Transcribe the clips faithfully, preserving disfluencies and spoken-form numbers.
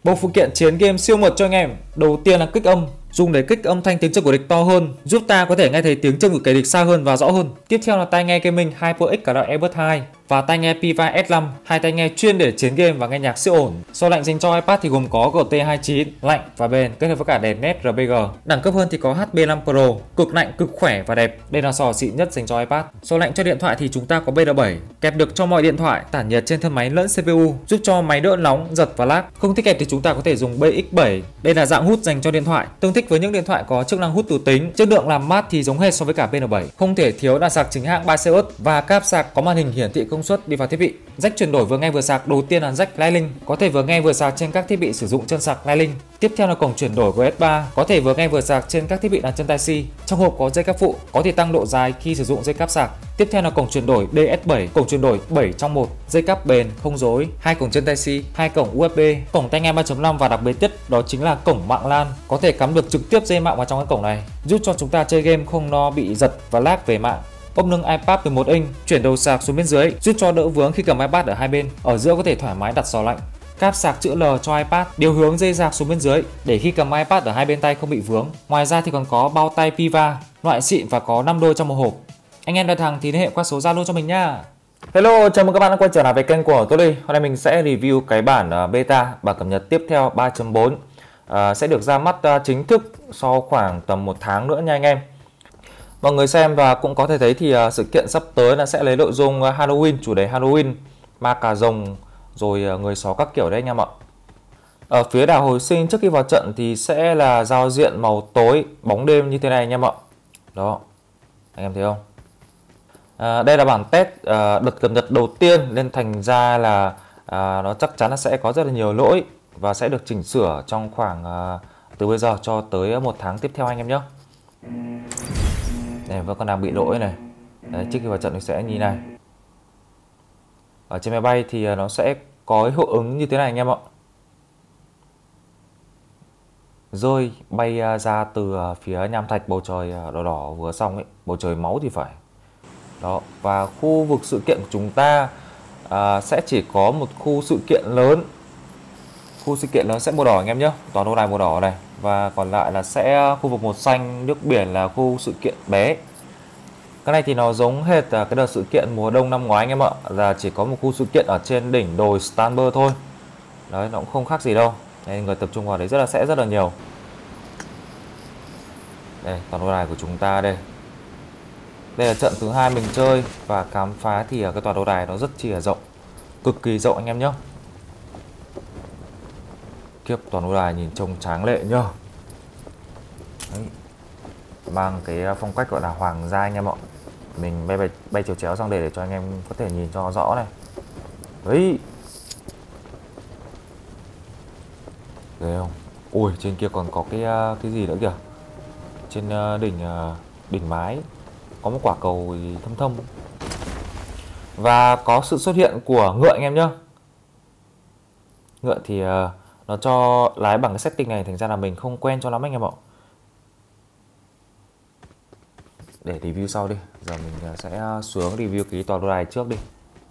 Bộ phụ kiện chiến game siêu mượt cho anh em. Đầu tiên là kích âm, dùng để kích âm thanh tiếng chân của địch to hơn, giúp ta có thể nghe thấy tiếng chân của kẻ địch xa hơn và rõ hơn. Tiếp theo là tai nghe gaming HyperX cả đoạn Earbud hai và tai nghe Piva S năm, hai tai nghe chuyên để chiến game và nghe nhạc siêu ổn. So lạnh dành cho iPad thì gồm có G T hai mươi chín, lạnh và bền kết hợp với cả đèn nét R B G. Đẳng cấp hơn thì có H B năm Pro, cực lạnh, cực khỏe và đẹp. Đây là sò xịn nhất dành cho iPad. So lạnh cho điện thoại thì chúng ta có B R bảy, kẹp được cho mọi điện thoại, tản nhiệt trên thân máy lẫn C P U, giúp cho máy đỡ nóng, giật và lag. Không thích kẹp thì chúng ta có thể dùng B X bảy. Đây là dạng hút dành cho điện thoại, tương thích với những điện thoại có chức năng hút tủ tính. Chất lượng làm mát thì giống hệt so với cả B N bảy. Không thể thiếu là sạc chính hãng Baseus và cáp sạc có màn hình hiển thị công suất đi vào thiết bị. Jack chuyển đổi vừa nghe vừa sạc đầu tiên là Jack Lightning, có thể vừa nghe vừa sạc trên các thiết bị sử dụng chân sạc Lightning. Tiếp theo là cổng chuyển đổi của S ba, có thể vừa nghe vừa sạc trên các thiết bị là chân Type C. Trong hộp có dây cáp phụ, có thể tăng độ dài khi sử dụng dây cáp sạc. Tiếp theo là cổng chuyển đổi D S bảy, cổng chuyển đổi bảy trong một, dây cáp bền, không rối, hai cổng chân Type C, hai cổng U S B, cổng tai nghe ba chấm năm và đặc biệt nhất đó chính là cổng mạng LAN, có thể cắm được trực tiếp dây mạng vào trong cái cổng này, giúp cho chúng ta chơi game không lo bị giật và lag về mạng. Ốp nâng iPad mười một inch, chuyển đầu sạc xuống bên dưới, giúp cho đỡ vướng khi cầm iPad ở hai bên. Ở giữa có thể thoải mái đặt giò lạnh. Cáp sạc chữ L cho iPad, điều hướng dây sạc xuống bên dưới để khi cầm iPad ở hai bên tay không bị vướng. Ngoài ra thì còn có bao tay Piva, loại xịn và có năm đôi trong một hộp. Anh em đặt hàng thì liên hệ qua số Zalo cho mình nha. Hello, chào mừng các bạn đã quay trở lại với kênh của tôi đây. Hôm nay mình sẽ review cái bản beta, bản cập nhật tiếp theo ba chấm bốn, à, sẽ được ra mắt chính thức sau khoảng tầm một tháng nữa nha anh em. Mọi người xem và cũng có thể thấy thì uh, sự kiện sắp tới là sẽ lấy nội dung uh, Halloween, chủ đề Halloween, ma cà rồng, rồi uh, người sói các kiểu đấy anh em ạ. Ở phía đảo hồi sinh trước khi vào trận thì sẽ là giao diện màu tối, bóng đêm như thế này anh em ạ. Đó, anh em thấy không? À, đây là bản test uh, đợt cập nhật đầu tiên nên thành ra là uh, nó chắc chắn là sẽ có rất là nhiều lỗi và sẽ được chỉnh sửa trong khoảng uh, từ bây giờ cho tới một tháng tiếp theo anh em nhé. Này vẫn còn đang bị lỗi này. Đấy, trước khi vào trận thì sẽ như này. Ở trên máy bay thì nó sẽ có hiệu ứng như thế này anh em ạ. Rơi bay ra từ phía nham thạch, bầu trời đỏ đỏ vừa xong ấy, bầu trời máu thì phải. Đó, và khu vực sự kiện của chúng ta à, sẽ chỉ có một khu sự kiện lớn. Khu sự kiện lớn sẽ màu đỏ anh em nhé, toàn đồ này màu đỏ này. Và còn lại là sẽ khu vực màu xanh nước biển là khu sự kiện bé. Cái này thì nó giống hệt cái đợt sự kiện mùa đông năm ngoái anh em ạ, là chỉ có một khu sự kiện ở trên đỉnh đồi Stamber thôi. Đấy, nó cũng không khác gì đâu. Nên người tập trung vào đấy rất là sẽ rất là nhiều. Đây, toàn đồ đài của chúng ta đây. Đây là trận thứ hai mình chơi và khám phá thì ở cái tòa đồ đài nó rất chi là rộng, cực kỳ rộng anh em nhé. Kiếp toàn đồ đài nhìn trông tráng lệ nhá. Đấy. Mang cái phong cách gọi là hoàng gia anh em ạ. Mình bay bay, bay chiều chéo sang để để cho anh em có thể nhìn cho rõ này. Đấy. Thấy không? Ui, trên kia còn có cái cái gì nữa kìa. Trên đỉnh đỉnh mái có một quả cầu thâm thâm. Và có sự xuất hiện của ngựa anh em nhá. Ngựa thì nó cho lái bằng cái setting này, thành ra là mình không quen cho lắm anh em ạ. Để review sau đi. Giờ mình sẽ xuống review cái tòa đồ đài trước đi.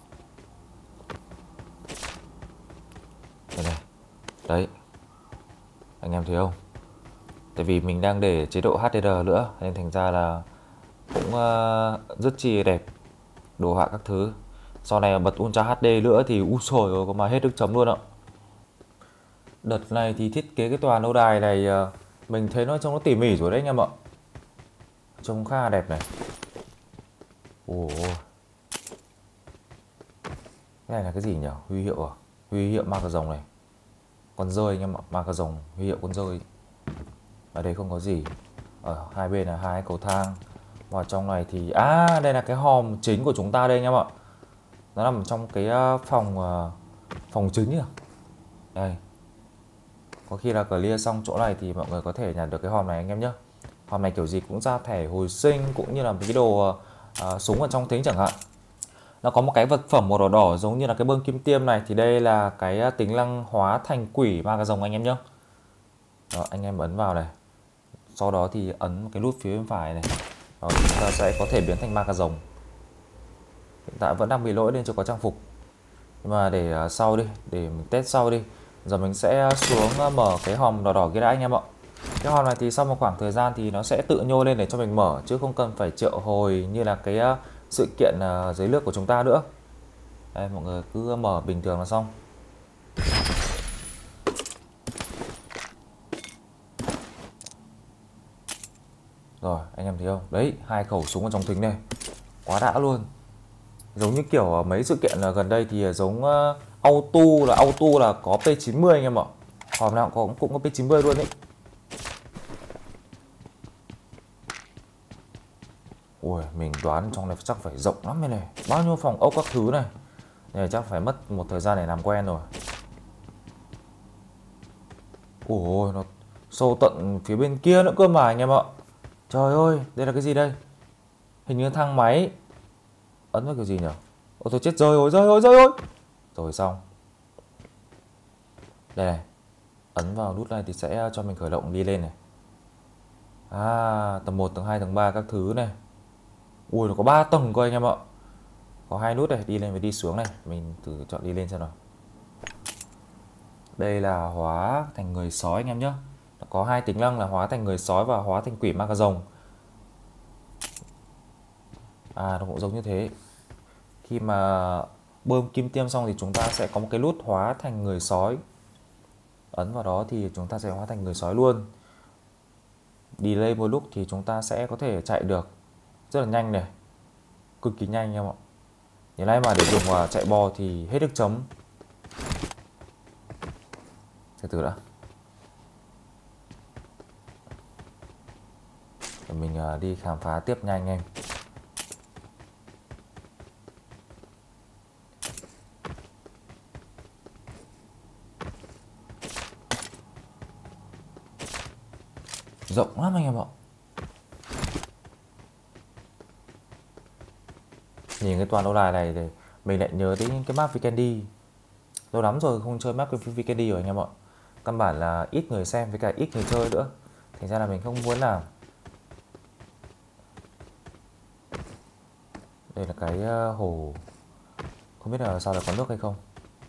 Đây này. Đấy. Anh em thấy không? Tại vì mình đang để chế độ H D R nữa nên thành ra là cũng uh, rất chi đẹp. Đồ họa các thứ. Sau này bật Ultra H D nữa thì úi xồi rồi, có mà hết nước chấm luôn ạ. Đợt này thì thiết kế cái tòa lâu đài này uh, mình thấy nó trông nó tỉ mỉ rồi đấy anh em ạ. Trông khá là đẹp này. Ồ. Cái này là cái gì nhỉ? Huy hiệu à? Huy hiệu ma cà rồng này. Con rơi anh em ạ, ma cà rồng, huy hiệu con rơi. Ở đây không có gì. Ở hai bên là hai cầu thang. Vào trong này thì à, đây là cái hòm chính của chúng ta đây anh em ạ. Nó nằm trong cái phòng phòng chính nhỉ. Đây. Có khi là clear xong chỗ này thì mọi người có thể nhặt được cái hòm này anh em nhé. Hòm này kiểu gì cũng ra thẻ hồi sinh cũng như là cái đồ uh, súng ở trong thính chẳng hạn. Nó có một cái vật phẩm màu đỏ đỏ giống như là cái bơm kim tiêm này, thì đây là cái tính năng hóa thành quỷ ma cà rồng anh em nhé. Đó, anh em ấn vào này. Sau đó thì ấn cái nút phía bên phải này. Đó, chúng ta sẽ có thể biến thành ma cà rồng. Hiện tại vẫn đang bị lỗi nên chưa có trang phục. Nhưng mà để uh, sau đi, để mình test sau đi. Giờ mình sẽ xuống mở cái hòm đỏ đỏ kia đã anh em ạ. Cái hòm này thì sau một khoảng thời gian thì nó sẽ tự nhô lên để cho mình mở, chứ không cần phải triệu hồi như là cái sự kiện dưới nước của chúng ta nữa. Đây, mọi người cứ mở bình thường là xong. Rồi, anh em thấy không? Đấy, hai khẩu súng ở trong thính này. Quá đã luôn. Giống như kiểu mấy sự kiện gần đây thì giống uh, auto là auto là có P chín mươi anh em ạ. Hòm nào cũng, cũng có P chín mươi luôn đấy. Ui, mình đoán trong này chắc phải rộng lắm đây này. Bao nhiêu phòng ốc các thứ này. Này chắc phải mất một thời gian để làm quen rồi. Ôi, nó sâu tận phía bên kia nữa cơ mà anh em ạ. Trời ơi, đây là cái gì đây? Hình như thang máy. Ấn vào kiểu gì nhỉ? Ôi tôi chết rồi, ôi rồi ôi rồi ôi. Rồi xong. Đây này. Ấn vào nút này thì sẽ cho mình khởi động đi lên này. À, tầng một, tầng hai, tầng ba các thứ này. Ui, nó có ba tầng cơ anh em ạ. Có hai nút này, đi lên và đi xuống này. Mình thử chọn đi lên xem nào. Đây là hóa thành người sói anh em nhé. Có hai tính năng là hóa thành người sói và hóa thành quỷ ma cà rồng. À, nó cũng giống như thế. Khi mà bơm kim tiêm xong thì chúng ta sẽ có một cái nút hóa thành người sói. Ấn vào đó thì chúng ta sẽ hóa thành người sói luôn. Delay một lúc thì chúng ta sẽ có thể chạy được rất là nhanh này. Cực kỳ nhanh em ạ. Như này mà để dùng vào chạy bò thì hết nước chấm. Từ từ đã. Để mình đi khám phá tiếp nhanh em. Rộng lắm anh em ạ. Nhìn cái toàn đấu đài này thì mình lại nhớ đến cái map Vikendi. Lâu lắm rồi không chơi map Vikendi rồi anh em ạ. Căn bản là ít người xem với cả ít người chơi nữa. Thành ra là mình không muốn làm. Đây là cái hồ. Không biết là sao là có nước hay không.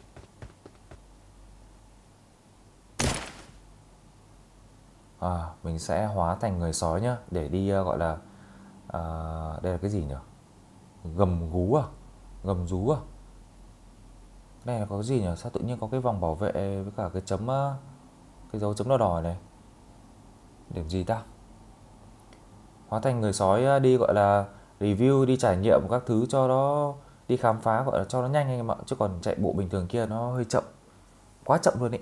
À, mình sẽ hóa thành người sói nhá. Để đi uh, gọi là à, đây là cái gì nhỉ? Gầm gú à? Gầm rú à? Đây là có cái gì nhỉ? Sao tự nhiên có cái vòng bảo vệ với cả cái chấm, cái dấu chấm đỏ đỏ này. Điểm gì ta? Hóa thành người sói đi gọi là review, đi trải nghiệm các thứ cho nó, đi khám phá gọi là cho nó nhanh anh em ạ. Chứ còn chạy bộ bình thường kia nó hơi chậm. Quá chậm luôn ý.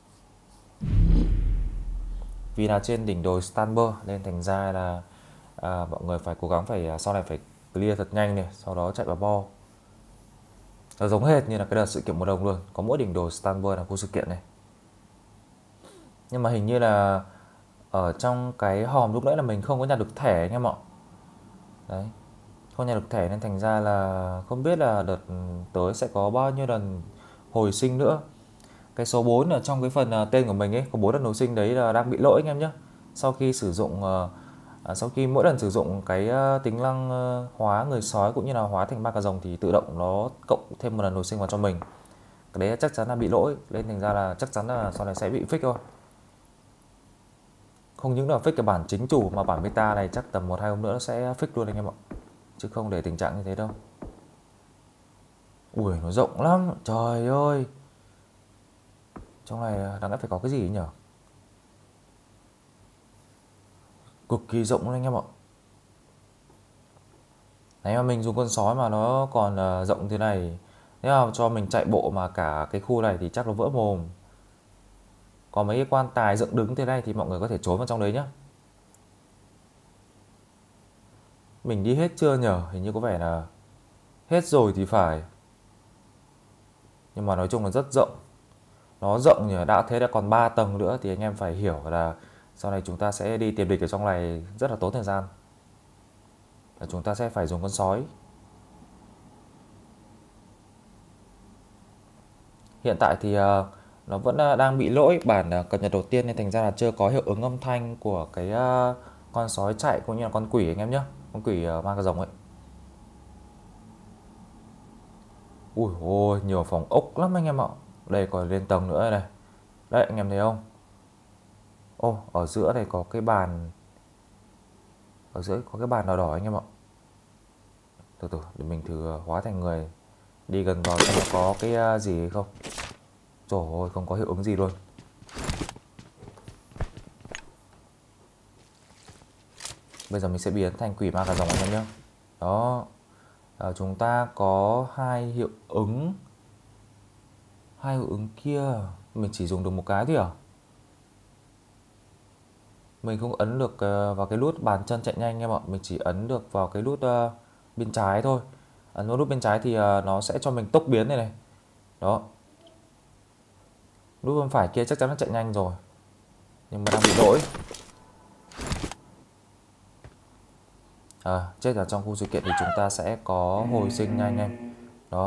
Vì là trên đỉnh đồi Stamber nên thành ra là à, mọi người phải cố gắng phải sau này phải clear thật nhanh này, sau đó chạy vào bo. Nó giống hệt như là cái đợt sự kiện mùa đông luôn. Có mỗi đỉnh đồi Stamber là khu sự kiện này. Nhưng mà hình như là ở trong cái hòm lúc nãy là mình không có nhặt được thẻ anh em ạ. Đấy, không nhặt được thẻ nên thành ra là không biết là đợt tới sẽ có bao nhiêu lần hồi sinh nữa. Cái số bốn ở trong cái phần tên của mình ấy, có bốn lần hồi sinh đấy là đang bị lỗi anh em nhé. Sau khi sử dụng à, sau khi mỗi lần sử dụng cái tính năng hóa người sói cũng như là hóa thành ma cà rồng thì tự động nó cộng thêm một lần hồi sinh vào cho mình. Cái đấy chắc chắn là bị lỗi, nên thành ra là chắc chắn là sau này sẽ bị fix thôi. Không những là fix cái bản chính chủ mà bản beta này chắc tầm một hai hôm nữa nó sẽ fix luôn anh em ạ. Chứ không để tình trạng như thế đâu. Ui, nó rộng lắm, trời ơi. Trong này đáng lẽ phải có cái gì nhỉ? Cực kỳ rộng luôn anh em ạ. Đấy mà mình dùng con sói mà nó còn rộng thế này. Nếu mà cho mình chạy bộ mà cả cái khu này thì chắc nó vỡ mồm. Có mấy cái quan tài dựng đứng thế này thì mọi người có thể trốn vào trong đấy nhá. Mình đi hết chưa nhở? Hình như có vẻ là hết rồi thì phải. Nhưng mà nói chung là rất rộng. Nó rộng nhỉ, đã thế là còn ba tầng nữa thì anh em phải hiểu là sau này chúng ta sẽ đi tìm địch ở trong này rất là tốn thời gian. Và chúng ta sẽ phải dùng con sói. Hiện tại thì uh, nó vẫn đang bị lỗi bản cập nhật đầu tiên nên thành ra là chưa có hiệu ứng âm thanh của cái uh, con sói chạy cũng như là con quỷ anh em nhé. Con quỷ uh, ma cà rồng ấy. Ui ôi, nhiều phòng ốc lắm anh em ạ. Đây còn lên tầng nữa này. Đấy anh em thấy không? Ô, ở giữa này có cái bàn, ở giữa có cái bàn đỏ đỏ anh em ạ. Từ từ để mình thử hóa thành người, đi gần vào xem nó có cái gì hay không. Trời ơi, không có hiệu ứng gì luôn. Bây giờ mình sẽ biến thành quỷ ma cà rồng anh em nhé. Đó, à, chúng ta có hai hiệu ứng, hai hiệu ứng kia mình chỉ dùng được một cái thôi à? Mình không ấn được vào cái nút bàn chân chạy nhanh anh em ạ, mình chỉ ấn được vào cái nút uh, bên trái thôi. Ấn vào nút bên trái thì uh, nó sẽ cho mình tốc biến này này. Đó, nút bên phải kia chắc chắn nó chạy nhanh rồi, nhưng mà đang bị lỗi. À, chết ở trong khu sự kiện thì chúng ta sẽ có hồi sinh nhanh em. Đó,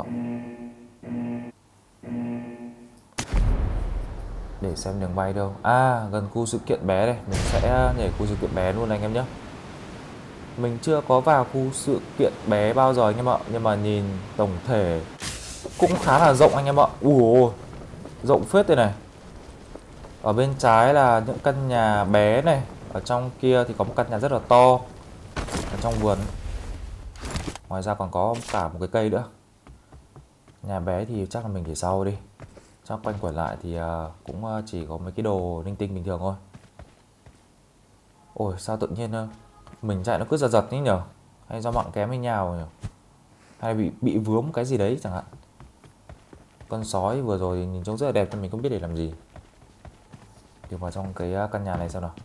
để xem đường bay đâu. À, gần khu sự kiện bé đây, mình sẽ nhảy khu sự kiện bé luôn anh em nhé. Mình chưa có vào khu sự kiện bé bao giờ anh em ạ, nhưng mà nhìn tổng thể cũng khá là rộng anh em ạ. Ủa, rộng phết đây này. Ở bên trái là những căn nhà bé này, ở trong kia thì có một căn nhà rất là to ở trong vườn. Ngoài ra còn có cả một cái cây nữa. Nhà bé thì chắc là mình để sau đi, chắc quanh quẩn lại thì cũng chỉ có mấy cái đồ linh tinh bình thường thôi. Ôi sao tự nhiên mình chạy nó cứ giật giật ấy nhở, hay do mạng kém hay nhào nhỉ, hay bị bị vướng cái gì đấy chẳng hạn. Con sói vừa rồi nhìn trông rất là đẹp nhưng mình không biết để làm gì. Đi vào trong cái căn nhà này xem nào.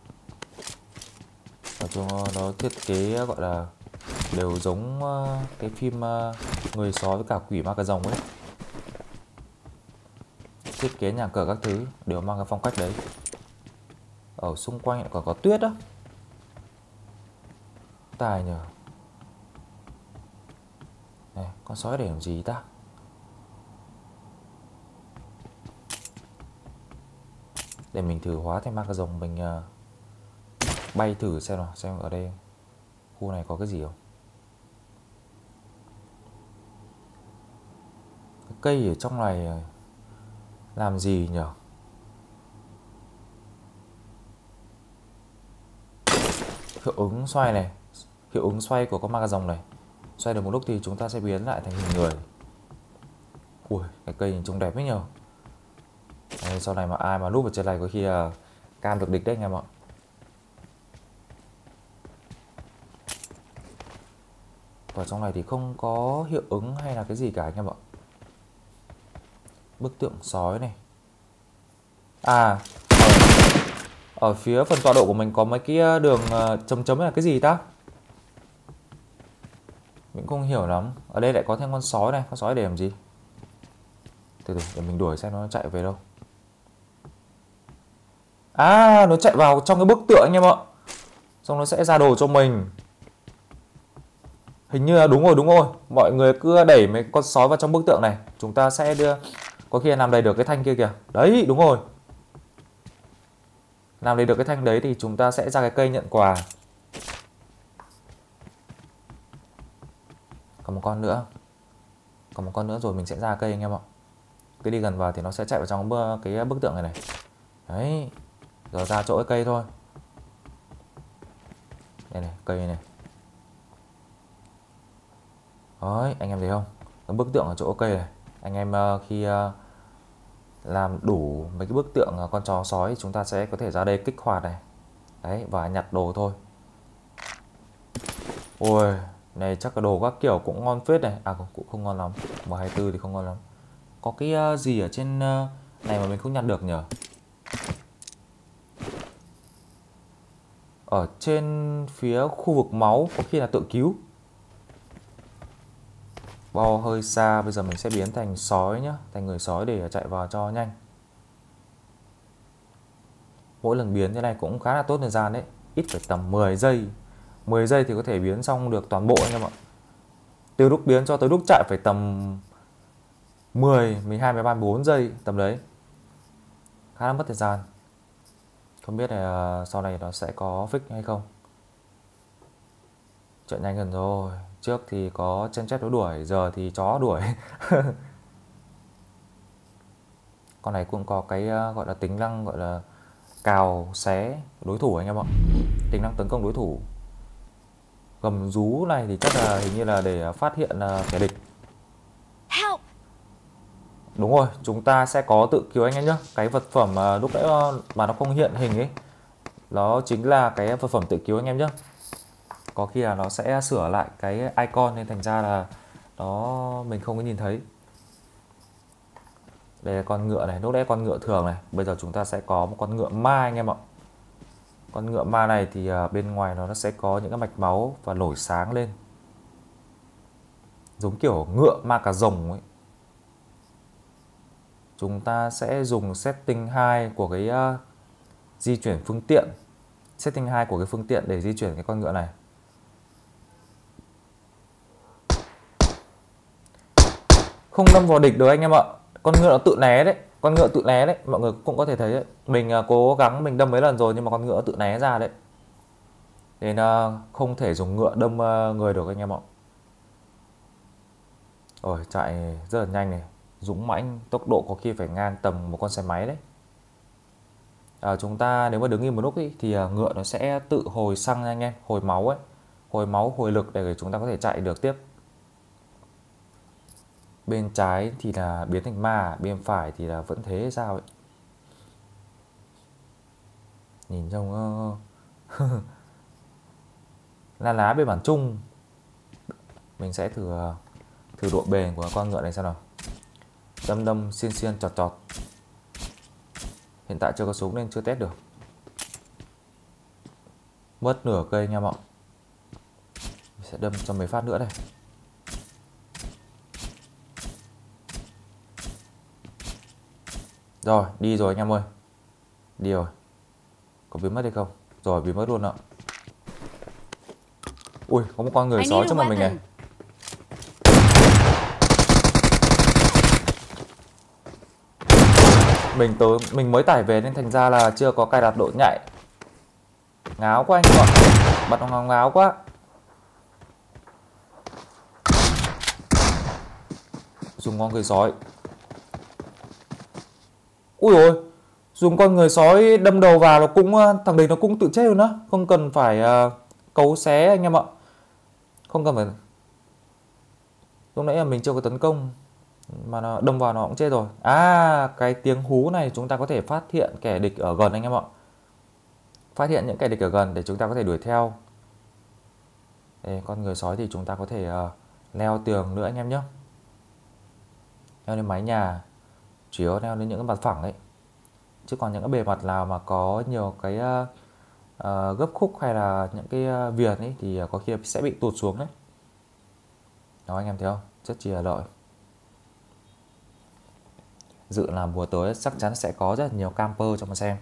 Nói chung nó thiết kế gọi là đều giống cái phim Người sói với cả Quỷ ma cà rồng ấy. Thiết kế nhà cửa các thứ đều mang cái phong cách đấy. Ở xung quanh lại còn có tuyết á, tài nhờ. Này, con sói để làm gì ta? Để mình thử hóa thành ma cà rồng, mình uh, bay thử xem nào, xem ở đây khu này có cái gì không. Cái cây ở trong này làm gì nhỉ? Hiệu ứng xoay này, hiệu ứng xoay của con ma cà rồng này, xoay được một lúc thì chúng ta sẽ biến lại thành hình người. Ui, cái cây nhìn trông đẹp ấy nhờ. Đây, sau này mà ai mà núp ở trên này có khi là cam được địch đấy anh em ạ. Và trong này thì không có hiệu ứng hay là cái gì cả anh em ạ. Bức tượng sói này. À, ở, ở phía phần tọa độ của mình có mấy cái đường chấm chấm là cái gì ta? Mình không hiểu lắm. Ở đây lại có thêm con sói này, con sói để làm gì? Từ từ để mình đuổi xem nó chạy về đâu. À, nó chạy vào trong cái bức tượng anh em ạ. Xong nó sẽ ra đồ cho mình. Hình như là đúng rồi, đúng rồi. Mọi người cứ đẩy mấy con sói vào trong bức tượng này, chúng ta sẽ đưa, có khi làm đầy được cái thanh kia kìa. Đấy, đúng rồi. Làm đầy được cái thanh đấy thì chúng ta sẽ ra cái cây nhận quà. Còn một con nữa. Còn một con nữa rồi mình sẽ ra cây anh em ạ. Cứ đi gần vào thì nó sẽ chạy vào trong cái bức tượng này này. Đấy. Giờ ra chỗ cái cây thôi. Đây này, cây này. Đấy, anh em thấy không? Cái bức tượng ở chỗ cây này. Anh em khi làm đủ mấy cái bức tượng con chó sói chúng ta sẽ có thể ra đây kích hoạt này. Đấy, và nhặt đồ thôi. Ôi, này chắc cái đồ các kiểu cũng ngon phết này. À cũng không ngon lắm. một hai tư thì không ngon lắm. Có cái gì ở trên này mà mình không nhặt được nhỉ? Ở trên phía khu vực máu có khi là tự cứu. Bo hơi xa, bây giờ mình sẽ biến thành sói nhá, thành người sói để chạy vào cho nhanh. Mỗi lần biến thế này cũng khá là tốt thời gian đấy, ít phải tầm mười giây. mười giây thì có thể biến xong được toàn bộ anh em ạ. Từ lúc biến cho tới lúc chạy phải tầm mười, mười hai, mười ba, mười bốn giây tầm đấy. Khá là mất thời gian. Không biết là sau này nó sẽ có fix hay không. Chạy nhanh gần rồi. Trước thì có chân chết nó đuổi, giờ thì chó đuổi. Con này cũng có cái uh, gọi là tính năng gọi là cào xé đối thủ anh em ạ. Tính năng tấn công đối thủ. Gầm rú này thì chắc là hình như là để phát hiện uh, kẻ địch. Help. Đúng rồi, chúng ta sẽ có tự cứu anh em nhé. Cái vật phẩm uh, lúc nãy uh, mà nó không hiện hình ấy, đó chính là cái vật phẩm tự cứu anh em nhé. Có khi là nó sẽ sửa lại cái icon nên thành ra là đó mình không có nhìn thấy. Đây là con ngựa này, lúc nãy con ngựa thường này, bây giờ chúng ta sẽ có một con ngựa ma anh em ạ. Con ngựa ma này thì bên ngoài nó sẽ có những cái mạch máu và nổi sáng lên, giống kiểu ngựa ma cà rồng ấy. Chúng ta sẽ dùng setting hai của cái uh, di chuyển phương tiện, setting hai của cái phương tiện để di chuyển cái con ngựa này. Không đâm vào địch được anh em ạ. Con ngựa nó tự né đấy, con ngựa tự né đấy, mọi người cũng có thể thấy đấy. Mình uh, cố gắng mình đâm mấy lần rồi nhưng mà con ngựa tự né ra đấy. Nên uh, không thể dùng ngựa đâm uh, người được anh em ạ. Rồi chạy rất là nhanh này, dũng mãnh, tốc độ có khi phải ngang tầm một con xe máy đấy. À, chúng ta nếu mà đứng im một lúc ý, thì uh, ngựa nó sẽ tự hồi xăng anh em, hồi máu ấy, hồi máu, hồi lực để chúng ta có thể chạy được tiếp. Bên trái thì là biến thành ma, bên phải thì là vẫn thế hay sao ấy. Nhìn trông uh... lá lá bên bản chung. Mình sẽ thử uh, thử độ bền của con ngựa này xem nào. Đâm đâm xiên xiên chọt chọt. Hiện tại chưa có súng nên chưa test được. Mất nửa cây anh em ạ. Mình sẽ đâm cho mấy phát nữa đây. Rồi, đi rồi anh em ơi. Đi rồi. Có biến mất hay không? Rồi, biến mất luôn ạ. Ui, có một con người sói trước mặt mình này. Mình tới mình mới tải về nên thành ra là chưa có cài đặt độ nhạy. Ngáo quá anh ạ. Bật nó ngáo quá. Dùng con người sói. Ui ôi, dùng con người sói đâm đầu vào nó cũng thằng đấy nó cũng tự chết luôn á, không cần phải uh, cấu xé anh em ạ. Không cần phải. Lúc nãy là mình chưa có tấn công mà nó đâm vào nó cũng chết rồi. À, cái tiếng hú này chúng ta có thể phát hiện kẻ địch ở gần anh em ạ. Phát hiện những kẻ địch ở gần để chúng ta có thể đuổi theo. Đây, con người sói thì chúng ta có thể uh, leo tường nữa anh em nhé. Leo lên mái nhà, chủ yếu leo lên những cái mặt phẳng ấy. Chứ còn những cái bề mặt nào mà có nhiều cái uh, uh, gấp khúc hay là những cái uh, viền ấy thì có khi sẽ bị tụt xuống đấy. Đó anh em thấy không? Rất chi là lợi. Dự là mùa tới chắc chắn sẽ có rất nhiều camper cho mà xem.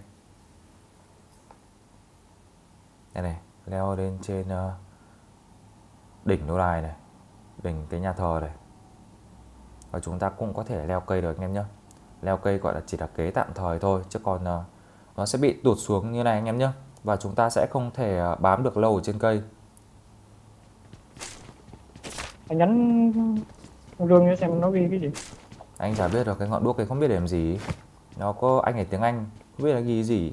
Đây này, leo lên trên uh, đỉnh lô đài này, đỉnh cái nhà thờ này. Và chúng ta cũng có thể leo cây được anh em nhé. Leo cây gọi là chỉ là kế tạm thời thôi, chứ còn uh, nó sẽ bị tụt xuống như này anh em nhé. Và chúng ta sẽ không thể uh, bám được lâu ở trên cây. Anh nhấn rương cho xem nó ghi cái gì. Anh chả biết được, cái ngọn đuốc này không biết để làm gì. Nó có anh ấy tiếng Anh, không biết là ghi gì.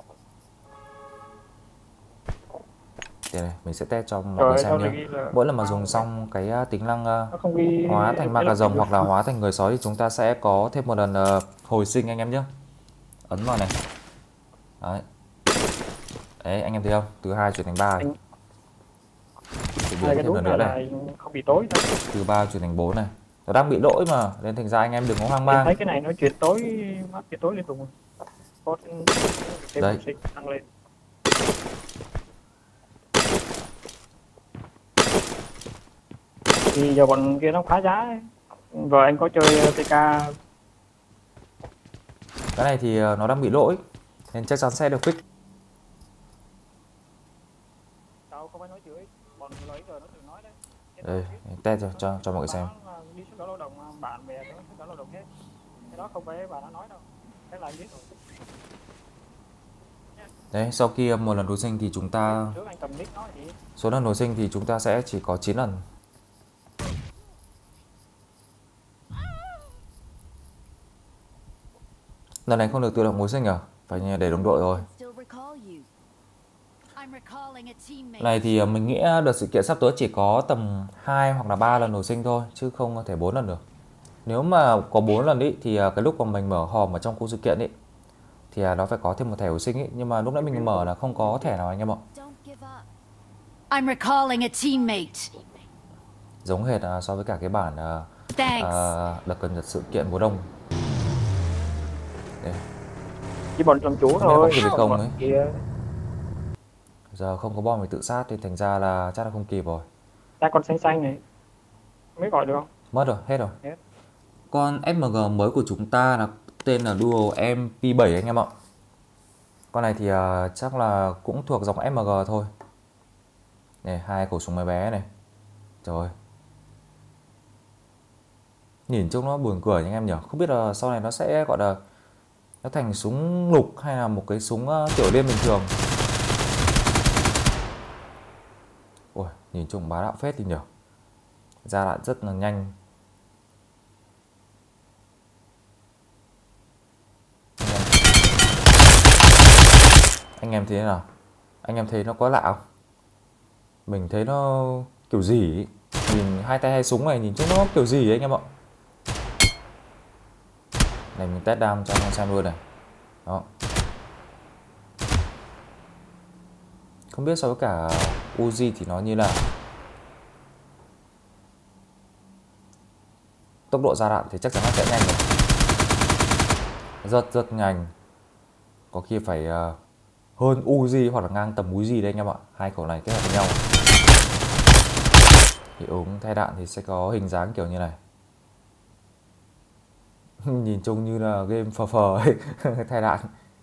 Đây này, mình sẽ test cho mọi người xem nhé. Mỗi lần mà dùng xong cái tính năng uh, hóa thành ma cà rồng hoặc là hóa thành người sói thì chúng ta sẽ có thêm một lần uh, hồi sinh anh em nhé. Ấn vào này. Đấy. Đấy, anh em thấy không? Từ hai chuyển thành ba. Hai cái đuốc nữa này không bị tối đâu. Từ ba chuyển thành bốn này. Nó đang bị lỗi mà, nên thành ra anh em đừng có hoang mang. Thấy cái này nó chuyển tối, mắt chuyển tối liên tục. Có đây. Tăng lên. Thì giờ bọn kia nó phá giá ấy. Rồi anh có chơi tê ca. Cái này thì nó đang bị lỗi nên chắc chắn sẽ được fix. Sao không phải nói chửi, bọn lấy rồi nó tự nói đấy. Đây, test cho, cho cho mọi người xem. Đi xuất khẩu lao động, bạn bè nó xuất khẩu lao động hết. Cái đó không phải bạn nó nói đâu. Cái là biết rồi. Đấy, sau khi một lần hồi sinh thì chúng ta số lần hồi sinh thì chúng ta sẽ chỉ có chín lần. Lần này không được tự động hồi sinh à? Phải để đồng đội rồi. Still recall you. I'm recalling a teammate. Này thì mình nghĩ đợt sự kiện sắp tới chỉ có tầm hai hoặc là ba lần hồi sinh thôi, chứ không thể bốn lần được. Nếu mà có bốn lần ý, thì cái lúc mà mình mở hòm ở trong khu sự kiện ý, thì nó phải có thêm một thẻ hồi sinh ý. Nhưng mà lúc nãy mình mở là không có thẻ nào anh em ạ. Don't give up. I'm recalling a teammate. Giống hệt so với cả cái bản Thanks. uh, đợt cập nhật sự kiện mùa đông. Đây. Chỉ bọn làm chủ Không thôi. kịp không ấy. Kìa. Giờ không có bom để tự sát thì thành ra là chắc là không kịp rồi. Ta còn xanh xanh này. Mới gọi được không? Mất rồi, hết rồi. Hết. Con ét em giê mới của chúng ta là tên là Dual em pê bảy anh em ạ. Con này thì uh, chắc là cũng thuộc dòng ét em giê thôi. Này, hai khẩu súng máy bé này. Trời ơi. Nhìn trông nó buồn cười anh em nhỉ. Không biết là sau này nó sẽ gọi là nó thành súng lục hay là một cái súng uh, tiểu liên bình thường. Ôi, nhìn trông bá đạo phết thì nhỉ. Ra đạn rất là nhanh. Anh em thấy thế nào? Anh em thấy nó có lạ không? Mình thấy nó kiểu gì ý. Nhìn hai tay hai súng này nhìn trông nó kiểu gì ấy, anh em ạ. Này mình test đam cho anh em xem luôn này. Đó. Không biết so với cả Uzi thì nó như là tốc độ ra đạn thì chắc chắn nó sẽ nhanh rồi. Rất rất nhanh. Có khi phải uh, hơn Uzi hoặc là ngang tầm Uzi đấy anh em ạ. Hai khẩu này kết hợp với nhau. Hiệu ứng thay đạn thì sẽ có hình dáng kiểu như này. Nhìn trông như là game phờ phờ ấy. Thay đạn.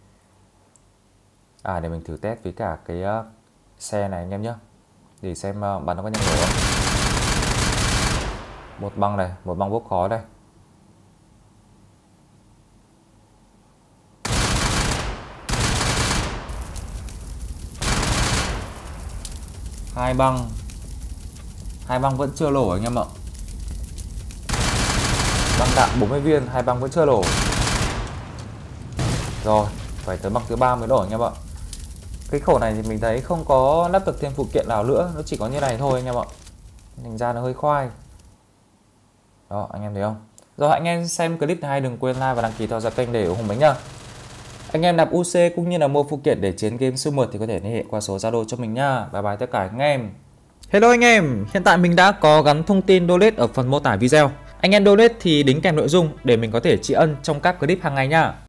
À để mình thử test với cả cái uh, xe này anh em nhé. Để xem uh, bắn nó có nhanh nổi không. Một băng này, một băng bốc khói đây. Hai băng. Hai băng vẫn chưa nổ anh em ạ. Băng đạn bốn mươi viên, hai băng vẫn chưa nổ. Rồi, phải tới băng thứ ba mới nổ anh em ạ. Cái khẩu này thì mình thấy không có lắp được thêm phụ kiện nào nữa, nó chỉ có như này thôi anh em ạ. Thành ra nó hơi khoai. Đó, anh em thấy không? Rồi anh em xem clip này đừng quên like và đăng ký theo dõi kênh để ủng hộ mình nhá. Anh em nạp u xê cũng như là mua phụ kiện để chiến game siêu mượt thì có thể liên hệ qua số Zalo cho mình nhá. Bye bye tất cả anh em. Hello anh em, hiện tại mình đã có gắn thông tin donate ở phần mô tả video. Anh em donate thì đính kèm nội dung để mình có thể tri ân trong các clip hàng ngày nhá.